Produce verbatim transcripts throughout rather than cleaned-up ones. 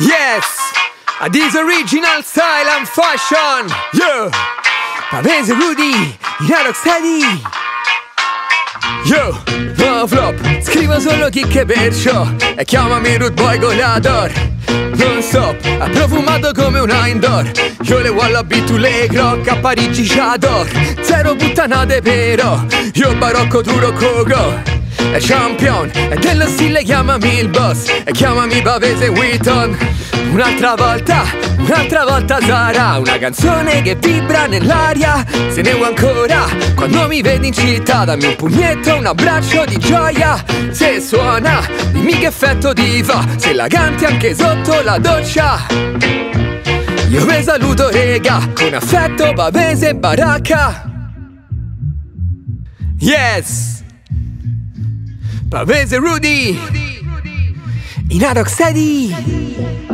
Yes, a this original style and fashion. Yeah, Pavese Rudy, in Rocksteady. Yo, no flop, scrivo solo chicche perciò e chiamami Rude Boy Goleador. Non stop, ha profumato come un indoor. Io le wallaby, tu le croc, a Parigi j'adore. Zero puttanate però, io barocco duro coco. È champion, e dello stile chiamami il boss e chiamami Pavese Wheaton. Un'altra volta, un'altra volta sarà una canzone che vibra nell'aria. Se ne vuoi ancora, quando mi vedi in città, dammi un pugnetto, un abbraccio di gioia. Se suona, dimmi che effetto ti fa, se la canti anche sotto la doccia. Io vi saluto rega, con affetto Pavese Baracca. Yes, Pavese Rudy, in Rocksteady.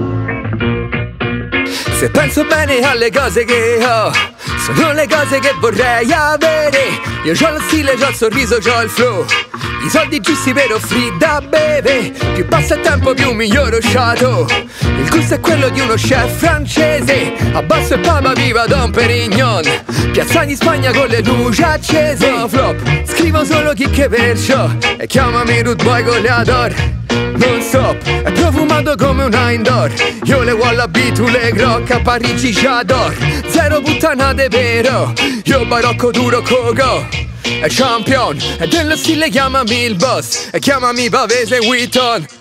Se penso bene alle cose che ho, sono le cose che vorrei avere. Io c'ho lo stile, c'ho il sorriso, c'ho il flow, i soldi giusti per offrire da bere. Più passa il tempo più miglioro sciato. Il gusto è quello di uno chef francese. Abbasso il papa, viva Don Perignon. Piazza di Spagna con le luci accese. No flop, scrivo solo chicche perciò e chiamami Rude Boy Goleador. Non stop, è profumato come un indoor. Io le wallaby, tu le croc, a Parigi j'adore. Zero puttanate però, io barocco duro coco. È champion, e dello stile chiamami il boss e chiamami Pavese Wheaton.